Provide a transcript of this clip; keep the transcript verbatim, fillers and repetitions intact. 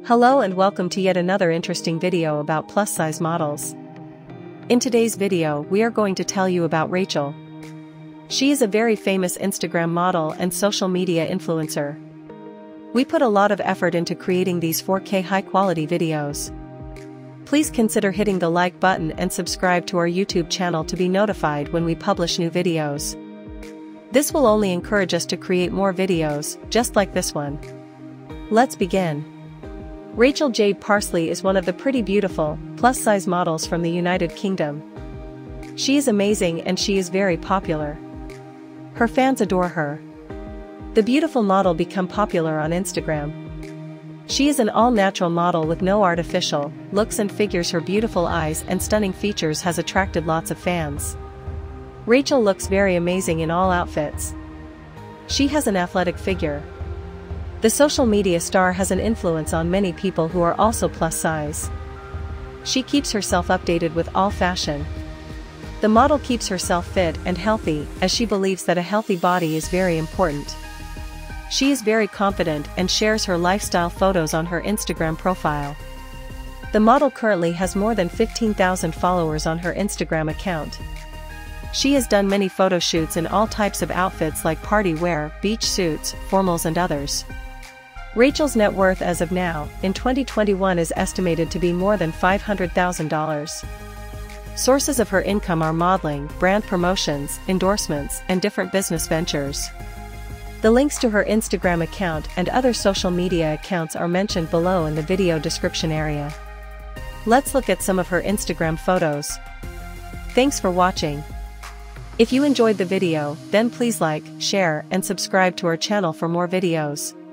Hello and welcome to yet another interesting video about plus-size models. In today's video, we are going to tell you about Rachel. She is a very famous Instagram model and social media influencer. We put a lot of effort into creating these four K high-quality videos. Please consider hitting the like button and subscribe to our YouTube channel to be notified when we publish new videos. This will only encourage us to create more videos, just like this one. Let's begin. Rachel Jade Parsley is one of the pretty beautiful, plus-size models from the United Kingdom. She is amazing and she is very popular. Her fans adore her. The beautiful model became popular on Instagram. She is an all-natural model with no artificial looks and figures. Her beautiful eyes and stunning features has attracted lots of fans. Rachel looks very amazing in all outfits. She has an athletic figure. The social media star has an influence on many people who are also plus size. She keeps herself updated with all fashion. The model keeps herself fit and healthy, as she believes that a healthy body is very important. She is very confident and shares her lifestyle photos on her Instagram profile. The model currently has more than fifteen thousand followers on her Instagram account. She has done many photo shoots in all types of outfits like party wear, beach suits, formals and others. Rachel's net worth as of now, in twenty twenty-one, is estimated to be more than five hundred thousand dollars. Sources of her income are modeling, brand promotions, endorsements, and different business ventures. The links to her Instagram account and other social media accounts are mentioned below in the video description area. Let's look at some of her Instagram photos. Thanks for watching. If you enjoyed the video, then please like, share, and subscribe to our channel for more videos.